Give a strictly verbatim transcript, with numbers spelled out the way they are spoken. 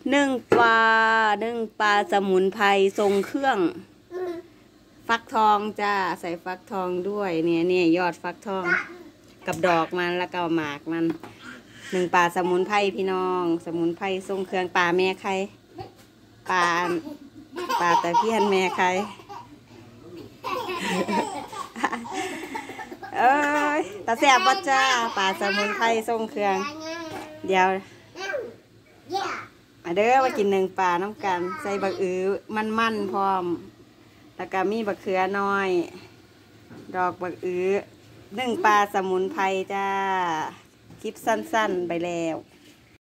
นึ่งปลานึ่งปลาสมุนไพรทรงเครื่องฟักทองจ้าใส่ฟักทองด้วยเนี่ยเนี่ยยอดฟักทองกับดอกมันแล้วก็หมากมันหนึ่งปลาสมุนไพรพี่น้องสมุนไพรทรงเครื่องปลาแม่ใครปลาปลาตะเพียนแม่ใครเอ้ยตาแสบปัจ้าปลาสมุนไพรทรงเครื่องเดี๋ยวมาเด้อมากินหนึ่งปลาน้ำกันใส่บักอื้อมันๆพร้อมแล้วก็มีบักเขือน้อยดอกบักอื้อหนึ่งปลาสมุนไพรจ้าคลิปสั้นๆไปแล้ว